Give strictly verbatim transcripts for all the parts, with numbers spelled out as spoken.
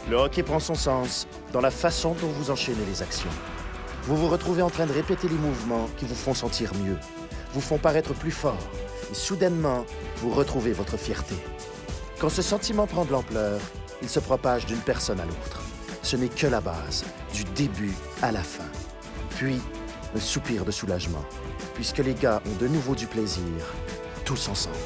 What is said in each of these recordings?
Le hockey prend son sens dans la façon dont vous enchaînez les actions. Vous vous retrouvez en train de répéter les mouvements qui vous font sentir mieux, vous font paraître plus fort, et soudainement, vous retrouvez votre fierté. Quand ce sentiment prend de l'ampleur, il se propage d'une personne à l'autre. Ce n'est que la base, du début à la fin. Puis, un soupir de soulagement, puisque les gars ont de nouveau du plaisir, tous ensemble.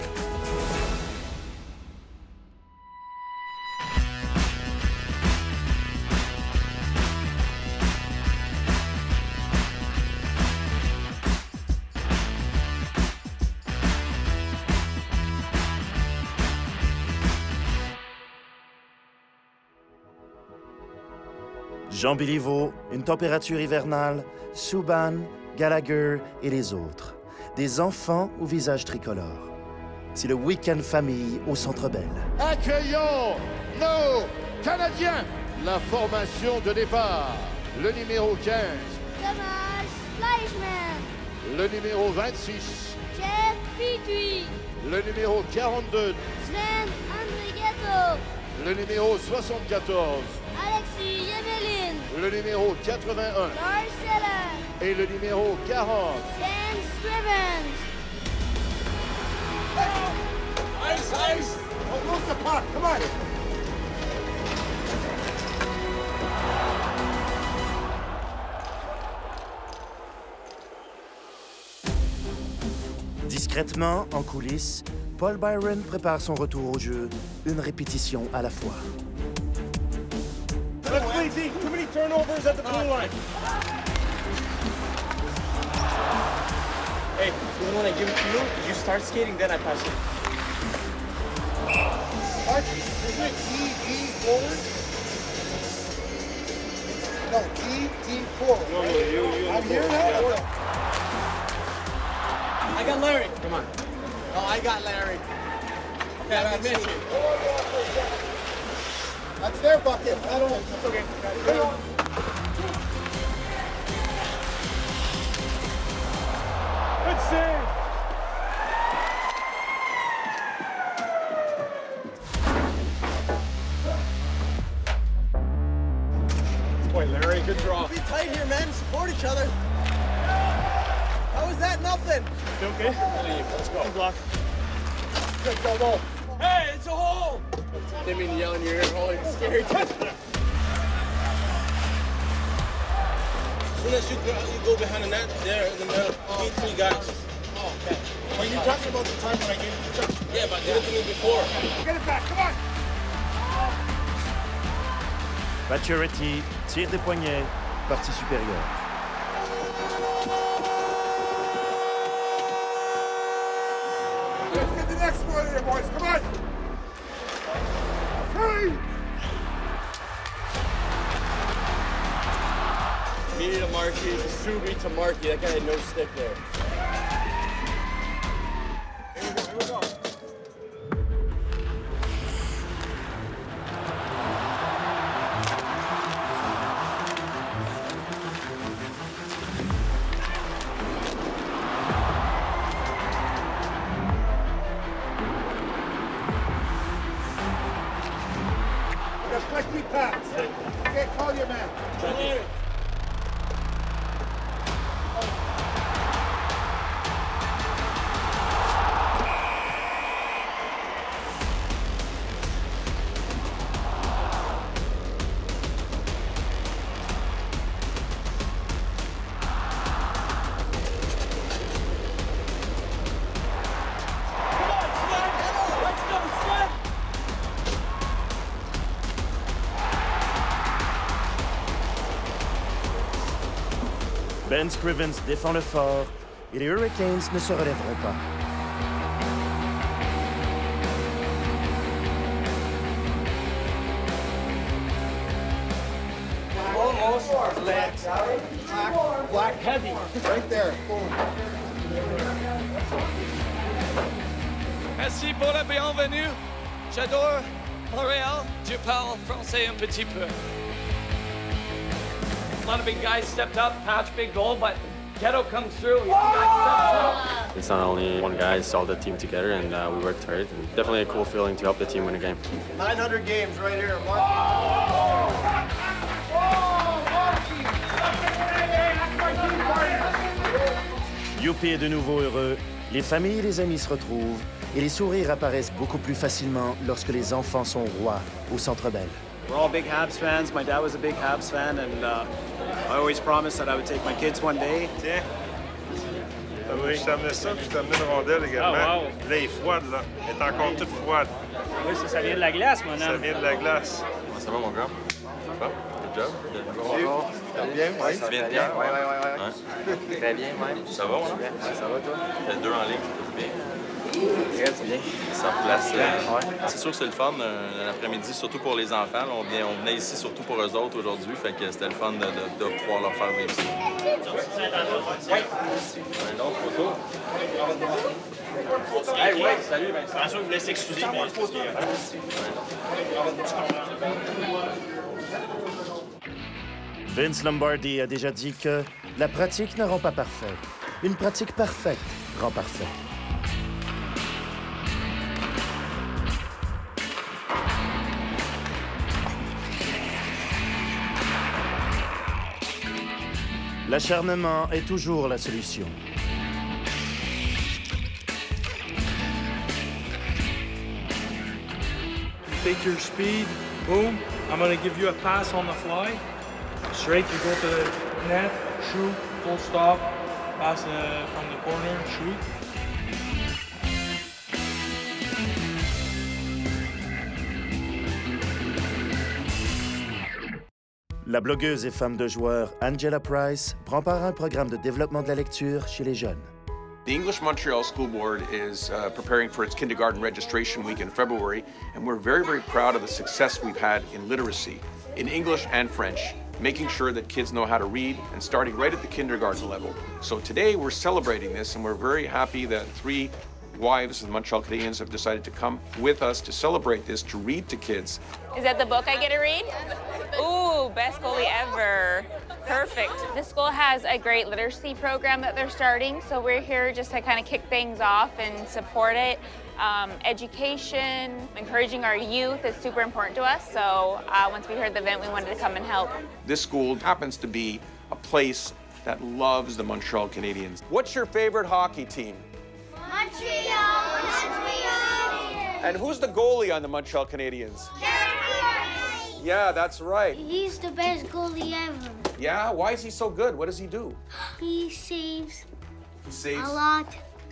Jean Béliveau, Une température hivernale, Subban, Gallagher et les autres. Des enfants au visage tricolore. C'est le week-end famille au Centre Bell. Accueillons nos Canadiens. La formation de départ. Le numéro quinze. Thomas Fleischmann. Le numéro vingt-six. Jeff Petrie. Le numéro quarante-deux. Sven Andrighetto. Le numéro soixante-quatorze. Alexis Yemelin. Le numéro quatre-vingt-un. Lars Eller. Et le numéro quarante. Dan Scrivens. Ice, ice! Oh, lose the puck, come on! Discrètement, en coulisses, Paul Byron prépare son retour au jeu, une répétition à la fois. Let's play deep. Too many turnovers at the blue line. Hey, even when I give it to you, you start skating, then I pass it. Mark, isn't it E, E forward? No, E, D forward. No, no, you, you. I'm here now? Yeah. I got Larry. Come on. No, I got Larry. Yeah, I missed you. That's their bucket. I don't know. It's okay. Come on. Good save. Boy, Larry, good draw. Be tight here, man. Support each other. How is that nothing? You okay? Let's go. Good block. Good, go, go. Hey, it's a hole! Didn't mean to yell in your ear. Oh, it's scary. Touch. As soon as you go, you go behind the net, there in the middle, need three guys. Oh, okay. Well, you talked about the time when I gave you the touch. Yeah, but did it to me before. Get it back, come on! Maturity, tir des poignets, partie supérieure. Let's get the next one here, boys. Come on. Three. Me to Markey, Subi to Markey. That guy had no stick there. Here we go, here we go. Quickly pass. Okay, call your man. Larry. Ben Scrivens défend le fort et les Hurricanes ne se relèveront pas. Almost legs. Black, black heavy. Right there. Merci pour la bienvenue. J'adore Montréal. Je parle français un petit peu. A lot of big guys stepped up, Patch big goal, but Ghetto comes through. He steps up. It's not only one guy, it's all the team together, and uh, we worked hard. And definitely a cool feeling to help the team win a game. nine hundred games right here, Mark. Youpi est de nouveau heureux, les familles et les amis se retrouvent, et les sourires apparaissent beaucoup plus facilement lorsque les enfants sont rois au Centre Bell. We're all big Habs fans. My dad was a big Habs fan, and uh, I always promised that I would take my kids one day. Tiens. Oui. Je t'amenais ça, puis je t'amenais une rondelle également. Oh, wow. Là, elle est froide, là. Elle est encore toute froide. Oui, ça, ça vient de la glace, mon homme. Ça vient de la glace. Comment ça va, mon gars? Ça va? Good job. Bonjour. Ça va bien? Oui, ça vient bien? Oui, oui, oui. Ouais. Très bien, oui. Ça va, mon homme? Ouais, ça va, toi? Fait deux en ligne, tout bien. Très bien. Ça replace. Euh, ouais. C'est sûr que c'est le fun euh, l'après-midi, surtout pour les enfants. Là, on, vient, on venait ici surtout pour eux autres aujourd'hui, fait que c'était le fun de, de, de pouvoir leur faire vivre ça. Oui. Un autre photo. Hey, oui, salut, Vincent. Bien sûr, vous laissez excuser, mais c'est parce que... Vince Lombardi a déjà dit que la pratique ne rend pas parfait. Une pratique parfaite rend parfait. L'acharnement est toujours la solution. Take your speed, boom. I'm gonna give you a pass on the fly. Straight, you go to the net, shoot, full stop, pass uh, from the corner, shoot. La blogueuse et femme de joueur Angela Price prend part à un programme de développement de la lecture chez les jeunes. The English Montreal School Board is uh, preparing for its kindergarten registration week in February, and we're very, very proud of the success we've had in literacy, in English and French, making sure that kids know how to read and starting right at the kindergarten level. So today we're celebrating this, and we're very happy that three wives of the Montreal Canadiens have decided to come with us to celebrate this, to read to kids. Is that the book I get to read? Ooh, best goalie ever. Perfect. The school has a great literacy program that they're starting, so we're here just to kind of kick things off and support it. Um, education, encouraging our youth is super important to us, so uh, once we heard the event, we wanted to come and help. This school happens to be a place that loves the Montreal Canadiens. What's your favorite hockey team? Montreal! Montreal! And who's the goalie on the Montreal Canadiens? Carey Price! Yeah, that's right. He's the best goalie ever. Yeah? Why is he so good? What does he do? He saves He saves a lot. Go!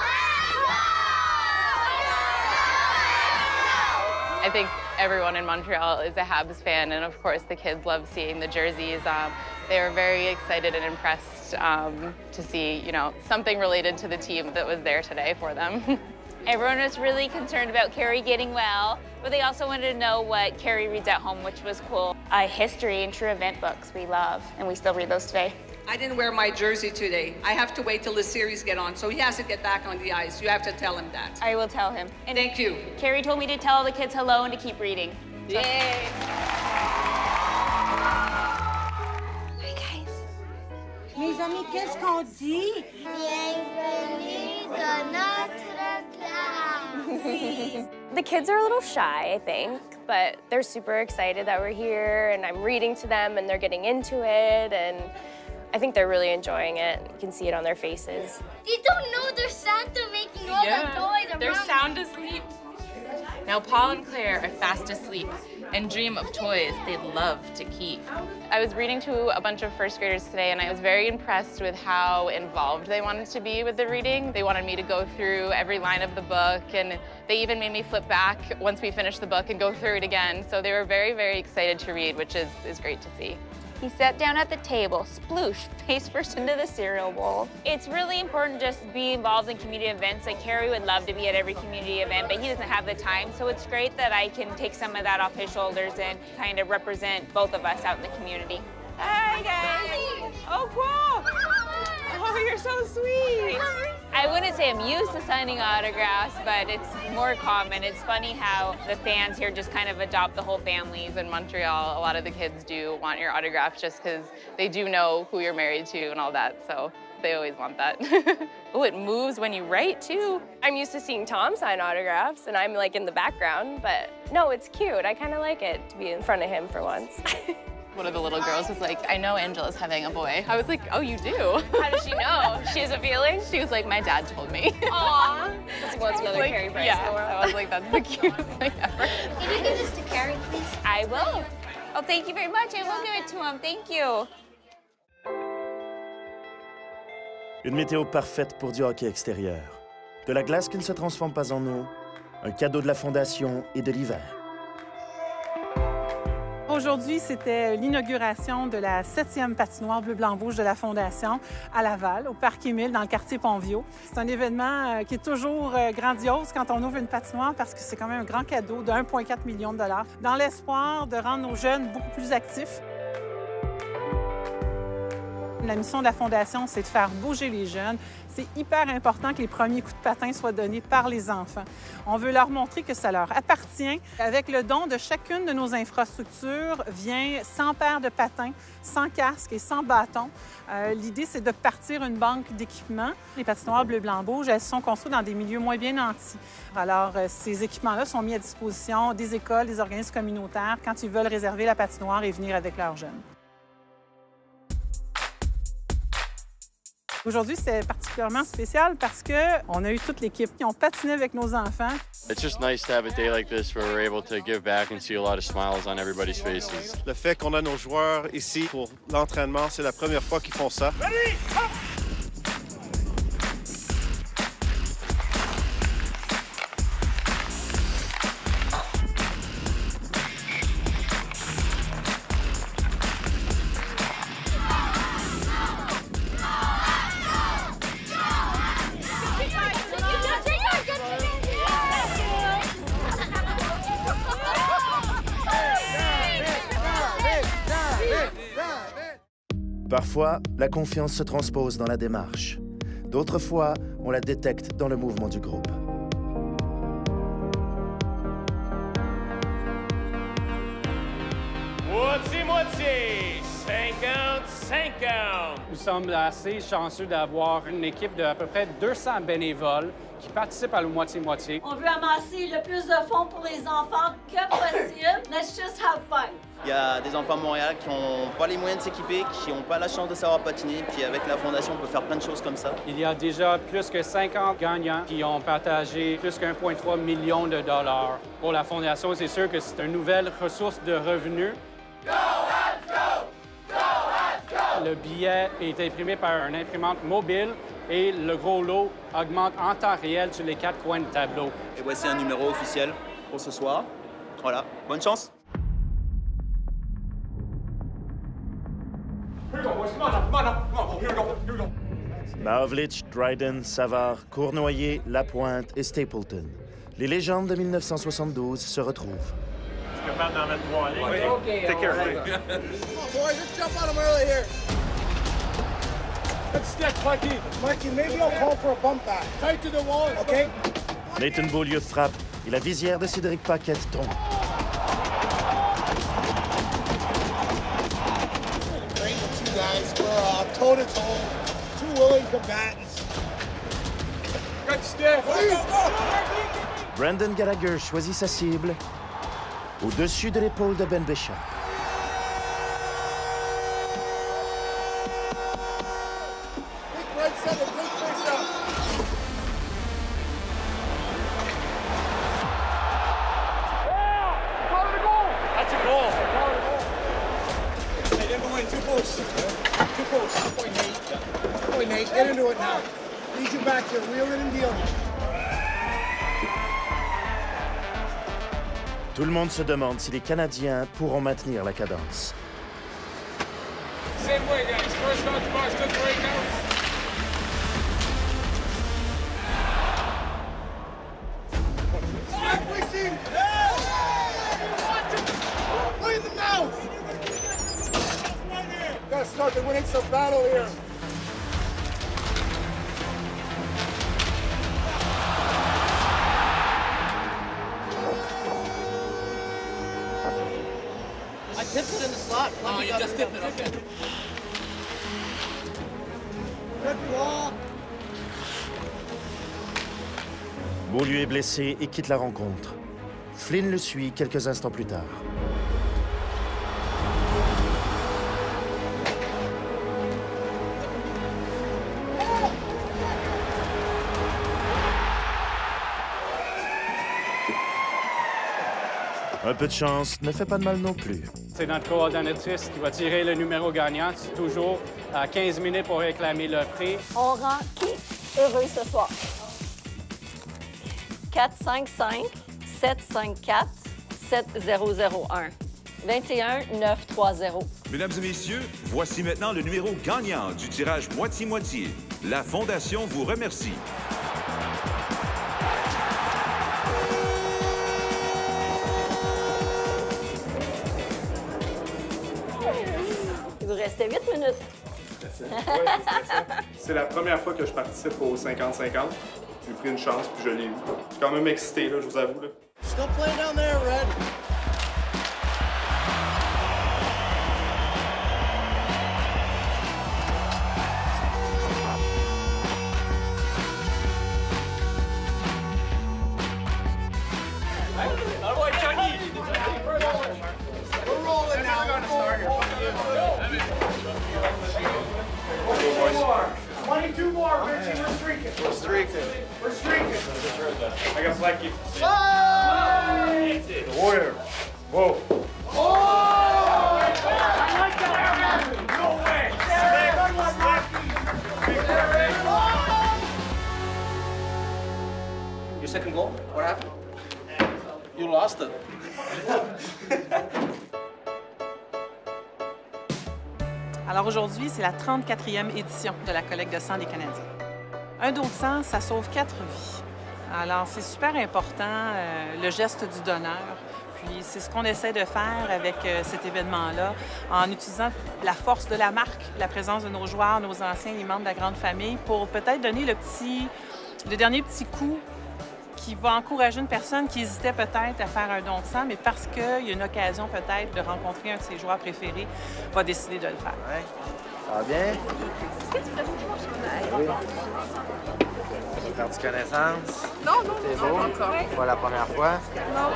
I think everyone in Montreal is a Habs fan, and of course the kids love seeing the jerseys. Um, they were very excited and impressed um, to see, you know, something related to the team that was there today for them. Everyone was really concerned about Carey getting well, but they also wanted to know what Carey reads at home, which was cool. Uh, history and true event books we love, and we still read those today. I didn't wear my jersey today. I have to wait till the series get on, so he has to get back on the ice. You have to tell him that. I will tell him. And thank you. Carey told me to tell the kids hello and to keep reading. So. Yay! Hi, guys. Mes amis, qu'est-ce qu'on dit? Bienvenue dans notre classe. The kids are a little shy, I think, but they're super excited that we're here, and I'm reading to them, and they're getting into it, and I think they're really enjoying it. You can see it on their faces. They don't know there's Santa making all Yeah, the toys around. they're sound asleep. Now Paul and Claire are fast asleep and dream of toys they'd love to keep. I was reading to a bunch of first graders today, and I was very impressed with how involved they wanted to be with the reading. They wanted me to go through every line of the book, and they even made me flip back once we finished the book and go through it again. So they were very, very excited to read, which is, is great to see. He sat down at the table, sploosh, face first into the cereal bowl. It's really important just to be involved in community events. Like Carey would love to be at every community event, but he doesn't have the time. So it's great that I can take some of that off his shoulders and kind of represent both of us out in the community. Hi, guys. Oh, cool. Oh, you're so sweet. I wouldn't say I'm used to signing autographs, but it's more common. It's funny how the fans here just kind of adopt the whole families. In Montreal, a lot of the kids do want your autograph just because they do know who you're married to and all that, so they always want that. Oh, it moves when you write, too. I'm used to seeing Tom sign autographs, and I'm like in the background, but no, it's cute. I kind of like it to be in front of him for once. One of the little girls was like, I know Angela's having a boy. I was like, oh, you do? How does she know? She has a feeling? She was like, my dad told me. Aww. She wants another like, Carrie Price. Yeah, I was like, that's the cutest thing ever. Can you give this to Carrie, please? I will. Oh, thank you very much. I will give it to him. Thank you. Une météo parfaite pour du hockey extérieur. De la glace qui ne se transforme pas en eau, un cadeau de la Fondation et de l'hiver. Aujourd'hui, c'était l'inauguration de la septième patinoire bleu-blanc-rouge de la Fondation à Laval, au Parc Émile, dans le quartier Pontvio. C'est un événement qui est toujours grandiose quand on ouvre une patinoire parce que c'est quand même un grand cadeau de un virgule quatre million de dollars, dans l'espoir de rendre nos jeunes beaucoup plus actifs. La mission de la Fondation, c'est de faire bouger les jeunes. C'est hyper important que les premiers coups de patin soient donnés par les enfants. On veut leur montrer que ça leur appartient. Avec le don de chacune de nos infrastructures vient cent paires de patins, sans casque et sans bâton. Euh, L'idée, c'est de partir une banque d'équipements. Les patinoires bleu-blanc-rouge, elles sont construites dans des milieux moins bien nantis. Alors, euh, ces équipements-là sont mis à disposition des écoles, des organismes communautaires quand ils veulent réserver la patinoire et venir avec leurs jeunes. Aujourd'hui, c'est particulièrement spécial parce qu'on a eu toute l'équipe qui ont patiné avec nos enfants. It's just nice to have a day like this where we're able to give back and see a lot of smiles on everybody's faces. Le fait qu'on a nos joueurs ici pour l'entraînement, c'est la première fois qu'ils font ça. Ready? Parfois, la confiance se transpose dans la démarche. D'autres fois, on la détecte dans le mouvement du groupe. Moitié-moitié, cinquante cinquante. Nous sommes assez chanceux d'avoir une équipe d'à peu près deux cents bénévoles qui participent à la moitié-moitié. On veut amasser le plus de fonds pour les enfants que possible. Let's just have fun. Il y a des enfants de Montréal qui n'ont pas les moyens de s'équiper, qui n'ont pas la chance de savoir patiner, puis avec la Fondation, on peut faire plein de choses comme ça. Il y a déjà plus que cinquante gagnants qui ont partagé plus qu'un virgule trois million de dollars. Pour la Fondation, c'est sûr que c'est une nouvelle ressource de revenus. Go, let's go! Go, let's go! Le billet est imprimé par une imprimante mobile et le gros lot augmente en temps réel sur les quatre coins du tableau. Et voici un numéro officiel pour ce soir. Voilà, bonne chance! Mahovlich, Dryden, Savard, Cournoyer, Lapointe et Stapleton. Les légendes de mille neuf cent soixante-douze se retrouvent. Tu es capable d'en mettre trois en ligne? Oui, OK. Take care, right. Come on, boys, let's jump on them early here. Good step, Mikey. Mikey, maybe I'll call for a bump back. Tight to the wall, OK? Nathan Beaulieu frappe et la visière de Cédric Paquette tombe. Great with two guys. We're uh, toe-to-toe. Two willing combatants. Good stiff. Brandon Gallagher choisit sa cible au-dessus de l'épaule de Ben Bishop. Get into it now. Lead you back here, wheel it and deal. Tout le monde se demande si les Canadiens pourront maintenir la cadence. Same way, guys. First off the box, good breakout. Look in the mouth! Gotta start the winning some battle here. I tipped it in the slot. Oh, you just tipped it, okay. Good block. Beaulieu est blessé et quitte la rencontre. Flynn le suit quelques instants plus tard. Un peu de chance ne fait pas de mal non plus. C'est notre coordonnatrice qui va tirer le numéro gagnant. C'est toujours à quinze minutes pour réclamer le prix. On rend qui heureux ce soir? quatre cinq cinq, sept cinq quatre, sept zéro zéro un. vingt et un neuf trois zéro. Mesdames et messieurs, voici maintenant le numéro gagnant du tirage moitié-moitié. La Fondation vous remercie. Il vous restait huit minutes. C'est la première fois que je participe au cinquante cinquante. J'ai pris une chance, puis je l'ai eu. Je suis quand même excité, là, je vous avoue. Là. Still playing down there, Red. We're rolling now. twenty-two more, Richie. We're streaking. We're streaking. We're streaking. I got Blackie. Oh! The Warrior. Whoa. Oh! I like that. No way. Your second goal? What happened? You lost it. Alors aujourd'hui, c'est la trente-quatrième édition de la collecte de sang des Canadiens. Un don de sang, ça sauve quatre vies. Alors c'est super important, euh, le geste du donneur. Puis c'est ce qu'on essaie de faire avec euh, cet événement-là, en utilisant la force de la marque, la présence de nos joueurs, nos anciens, les membres de la grande famille, pour peut-être donner le petit, le dernier petit coup qui va encourager une personne qui hésitait peut-être à faire un don de sang, mais parce qu'il y a une occasion peut-être de rencontrer un de ses joueurs préférés, va décider de le faire. Ouais. Ça va bien? Est-ce que tu peux signer mon chandail? Oui. T'as perdu connaissance? Non, non, C'est non, beau? pas encore. Pas la première fois? Non.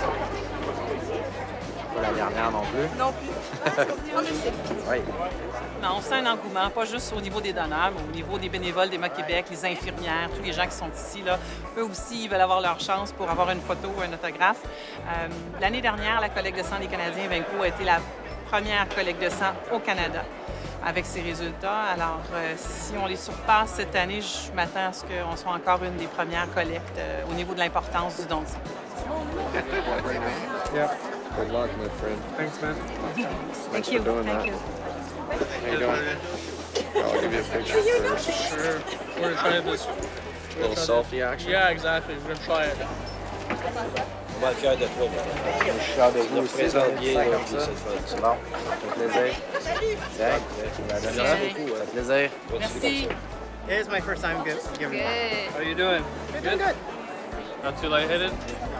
Pas la dernière non plus? Non plus. On essaie. Oui. Non, on sent un engouement, pas juste au niveau des donneurs, mais au niveau des bénévoles d'Emma Québec, les infirmières, tous les gens qui sont ici, là, eux aussi, ils veulent avoir leur chance pour avoir une photo ou un autographe. Euh, L'année dernière, la collecte de sang des Canadiens Vinco a été la première collecte de sang au Canada avec ses résultats. Alors, euh, si on les surpasse cette année, je m'attends à ce qu'on soit encore une des premières collectes euh, au niveau de l'importance du don de sang. Yeah. Good luck, my friend. Thanks, man. Thank you. Thank you. How you doing? I'll give you a picture first. Sure. We're gonna try this. A little selfie action? Yeah, exactly. We're gonna try it. On va être fiers de toi. Je suis fier de vous aussi. Comme ça. C'est bon. Ça fait plaisir. Tiens, tu m'as donné ça beaucoup. Ça fait plaisir. Merci. It is my first time giving Good. How you doing? Good? Doing good. Not too lightheaded?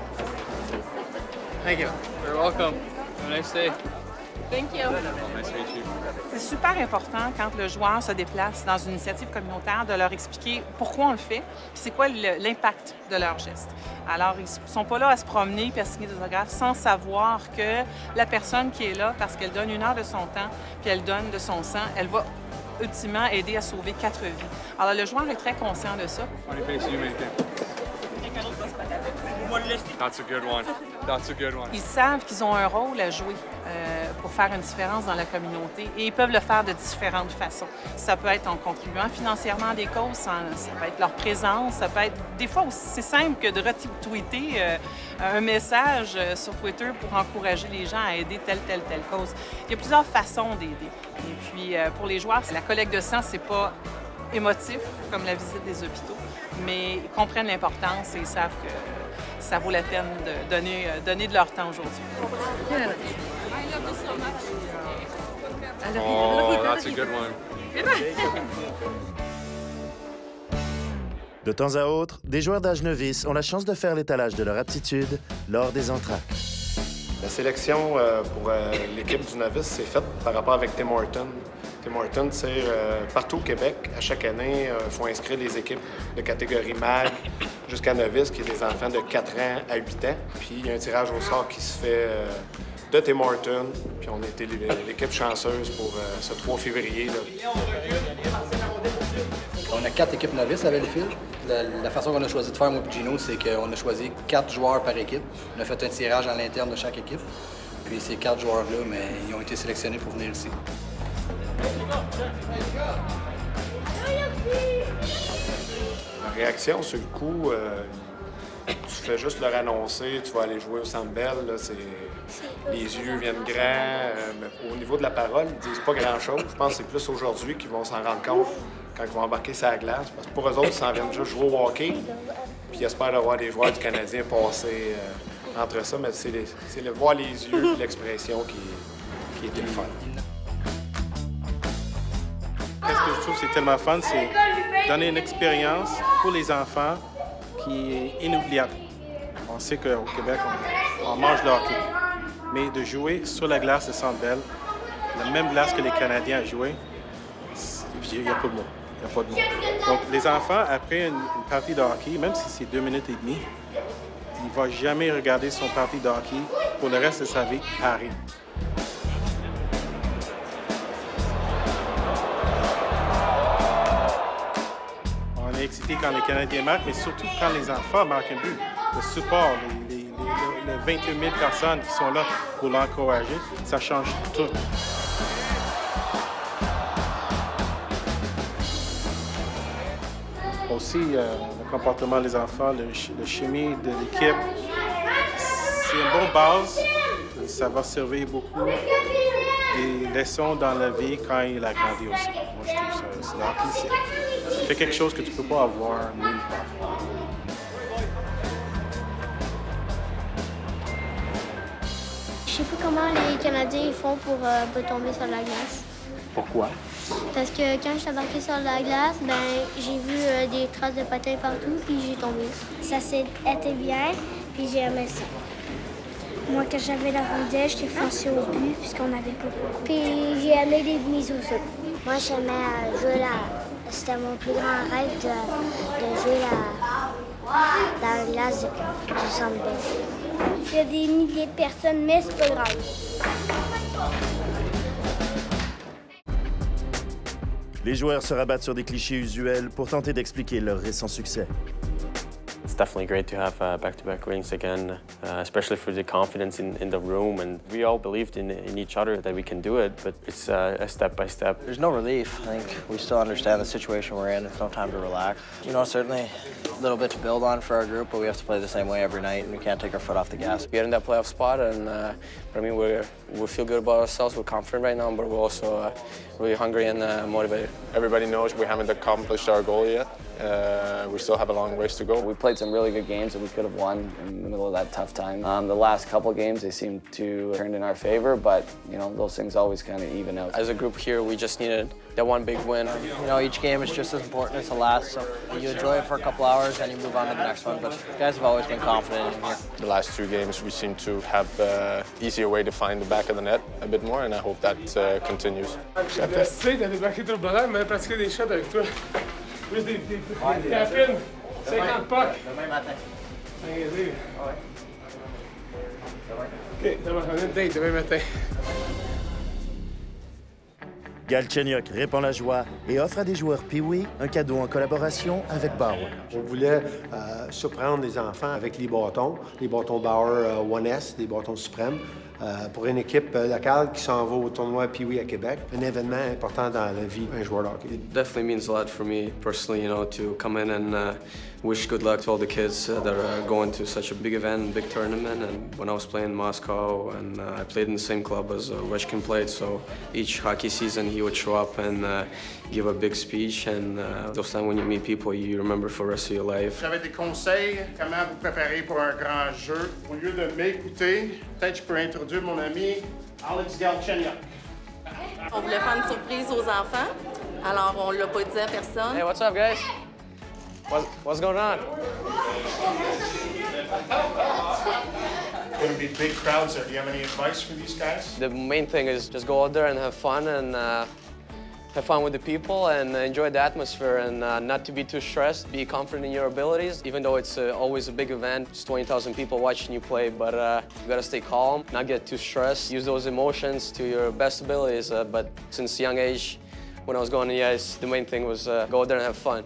Thank you. You're welcome. Have a nice day. Thank you. Nice to meet you. C'est super important quand le joueur se déplace dans une initiative communautaire de leur expliquer pourquoi on le fait, puis c'est quoi l'impact de leur geste. Alors, ils ne sont pas là à se promener et à signer des autographes sans savoir que la personne qui est là, parce qu'elle donne une heure de son temps, puis elle donne de son sang, elle va ultimement aider à sauver quatre vies. Alors, le joueur est très conscient de ça. Funny face you make it. That's a good one. That's a good one. Ils savent qu'ils ont un rôle à jouer euh, pour faire une différence dans la communauté et ils peuvent le faire de différentes façons. Ça peut être en contribuant financièrement à des causes, ça peut être leur présence, ça peut être des fois aussi simple que de retweeter euh, un message euh, sur Twitter pour encourager les gens à aider telle, telle, telle cause. Il y a plusieurs façons d'aider. Et puis, euh, pour les joueurs, la collecte de sang, c'est pas émotif comme la visite des hôpitaux, mais ils comprennent l'importance et ils savent que ça vaut la peine de donner, donner de leur temps aujourd'hui. Oh, that's a good one. De temps à autre, des joueurs d'âge novice ont la chance de faire l'étalage de leur aptitude lors des entractes. La sélection euh, pour euh, l'équipe du novice, c'est faite par rapport avec Tim Hortons. Tim Hortons, c'est euh, partout au Québec, à chaque année, il euh, faut inscrire des équipes de catégorie mag jusqu'à novice, qui est des enfants de quatre ans à huit ans. Puis il y a un tirage au sort qui se fait euh, de Tim Hortons. Puis on a été l'équipe chanceuse pour euh, ce trois février. Là. On a quatre équipes novices à Valleyfield. La, la façon qu'on a choisi de faire, moi et Gino, c'est qu'on a choisi quatre joueurs par équipe. On a fait un tirage à l'interne de chaque équipe. Puis ces quatre joueurs-là, mais ils ont été sélectionnés pour venir ici. La réaction sur le coup, euh, tu fais juste leur annoncer, tu vas aller jouer au Centre Bell, là, c'est... les yeux viennent grands, euh, mais au niveau de la parole, ils disent pas grand-chose. Je pense que c'est plus aujourd'hui qu'ils vont s'en rendre compte quand ils vont embarquer sur la glace. Parce que pour eux autres, ils s'en viennent juste jouer au hockey, puis ils espèrent avoir des joueurs du Canadien passer euh, entre ça, mais c'est, les, c'est le voir les yeux et l'expression qui, qui était le fun. Qu'est-ce que je trouve c'est tellement fun, c'est donner une expérience pour les enfants qui est inoubliable. On sait qu'au Québec, on, on mange le hockey, mais de jouer sur la glace de Centre Bell, la même glace que les Canadiens ont joué, il n'y a pas de mots. Il n'y a pas de mots. Donc, les enfants, après une, une partie de hockey, même si c'est deux minutes et demie, il ne va jamais regarder son partie de hockey pour le reste de sa vie pareil. On est excité quand les Canadiens marquent, mais surtout quand les enfants marquent un but. Le support, les, les, les, les vingt-huit mille personnes qui sont là pour l'encourager, ça change tout. Aussi, euh, le comportement des enfants, le, le chimie de l'équipe, c'est une bonne base. Ça va servir beaucoup des leçons dans la vie quand il a grandi aussi. Moi, je trouve ça, c'est hockey, c'est, c'est quelque chose que tu ne peux pas avoir nulle part. Je sais pas comment les Canadiens font pour euh, pas tomber sur la glace. Pourquoi? Parce que quand je suis embarquée sur la glace, ben j'ai vu euh, des traces de patins partout, puis j'ai tombé. Ça s'est été bien, puis j'ai aimé ça. Moi, quand j'avais la rondelle, j'étais foncée au but, puisqu'on n'avait pas beaucoup. Puis j'ai aimé les mises au sol. Moi, j'aimais euh, jouer là. C'était mon plus grand rêve de, de jouer là, dans la glace du Centre Bell. Il y a des milliers de personnes, mais c'est pas grave. Les joueurs se rabattent sur des clichés usuels pour tenter d'expliquer leur récent succès. It's definitely great to have uh, back-to-back rings again, uh, especially for the confidence in, in the room. And we all believed in, in each other that we can do it, but it's uh, a step-by-step. There's no relief. I think we still understand the situation we're in. There's no time to relax. You know, certainly a little bit to build on for our group, but we have to play the same way every night, and we can't take our foot off the gas. We're in that playoff spot, and uh, I mean, we're, we feel good about ourselves. We're confident right now, but we're also uh, really hungry and uh, motivated. Everybody knows we haven't accomplished our goal yet. Uh, we still have a long ways to go. We played some really good games that we could have won in the middle of that tough time. Um, the last couple games, they seemed to turn in our favor, but you know, those things always kind of even out. As a group here, we just needed that one big win. You know, each game is just as important as the last, so you enjoy it for a couple hours and you move on to the next one, but you guys have always been confident in here. The last two games, we seem to have an uh, easier way to find the back of the net a bit more, and I hope that uh, continues. J'apprécie de débarquer tout le bonheur, mais pratiquer des shots avec toi. Plus des, des, des, des capines, cinquante pucks. Demain matin. OK, demain, on a une date demain matin. Galchenyuk répand la joie et offre à des joueurs Pee-Wee un cadeau en collaboration avec Bauer. On voulait euh, surprendre les enfants avec les bâtons, les bâtons Bauer euh, one S, des bâtons suprêmes, euh, pour une équipe euh, locale qui s'en va au tournoi Pee-Wee à Québec. Un événement important dans la vie d'un joueur de hockey. It definitely means a lot for me personally, you know, to come in and uh, wish good luck to all the kids uh, that are going to such a big event, big tournament. And when I was playing in Moscow, and uh, I played in the same club as uh, Ovechkin played, so each hockey season he would show up and uh, give a big speech. And uh, those times when you meet people, you remember for the rest of your life. J'avais des conseils, comment vous préparer pour un grand jeu. Au lieu de m'écouter, peut-être je peux introduire mon ami Alex Galchenyuk. On voulait faire une surprise aux enfants, alors on l'a pas dit à personne. Hey, what's up, guys? What, what's going on? Going to be big crowds there. Do you have any advice for these guys? The main thing is just go out there and have fun and uh, have fun with the people and enjoy the atmosphere and uh, not to be too stressed, be confident in your abilities. Even though it's uh, always a big event, it's twenty thousand people watching you play, but uh, you gotta stay calm, not get too stressed, use those emotions to your best abilities. Uh, but since a young age, when I was going on the ice, the main thing was uh, go out there and have fun.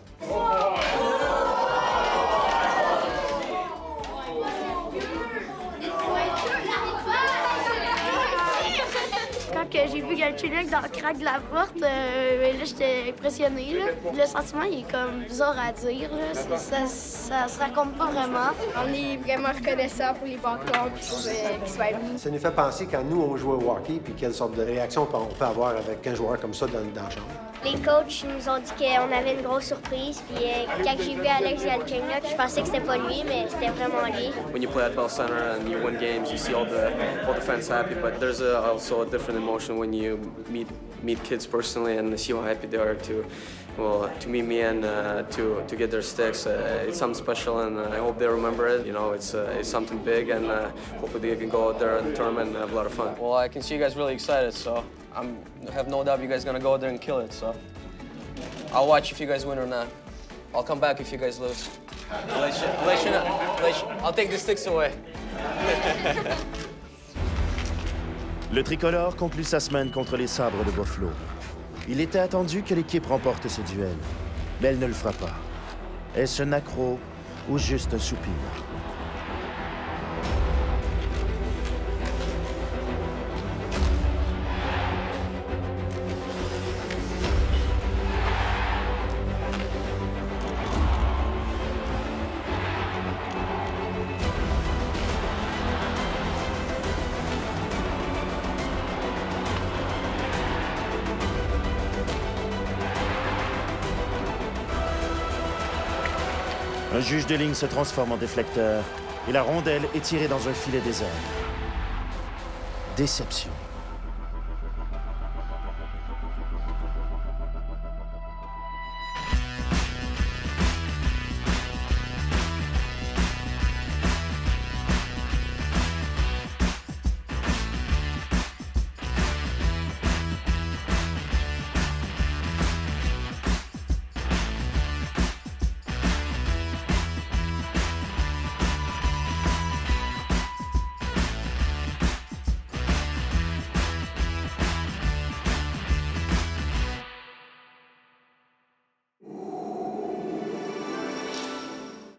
Quand j'ai vu Galchenyuk dans le crack de la porte, euh, là, j'étais impressionnée. Là. Le sentiment, il est comme bizarre à dire. Là. Ça, ça, ça se raconte pas vraiment. On est vraiment reconnaissants pour les bâtons qui sont venus. Ça nous fait penser quand nous, on jouait au hockey, puis quelle sorte de réaction on peut avoir avec un joueur comme ça dans, dans la chambre. Les coachs nous ont dit qu'on avait une grosse surprise. Puis euh, quand j'ai vu Alex Galchenyuk, je pensais que c'était pas lui, mais c'était vraiment lui. When you play at Bell Center and you win games, you see all the all the fans happy, but there's a, also a different emotion when you meet meet kids personally and see how happy they are to well to meet me and uh, to to get their sticks. Uh, it's something special, and uh, I hope they remember it. You know, it's uh, it's something big, and uh, hopefully they can go out there in the tournament and have a lot of fun. Well, I can see you guys really excited, so I'm, I have no doubt you guys are gonna go out there and kill it. So I'll watch if you guys win or not. I'll come back if you guys lose. I'll let you, I'll, let you know, I'll, let you, I'll take the sticks away. Le tricolore conclut sa semaine contre les Sabres de Buffalo. Il était attendu que l'équipe remporte ce duel, mais elle ne le fera pas. Est-ce un accroc ou juste un soupir? Un juge de ligne se transforme en déflecteur et la rondelle est tirée dans un filet désert. Déception.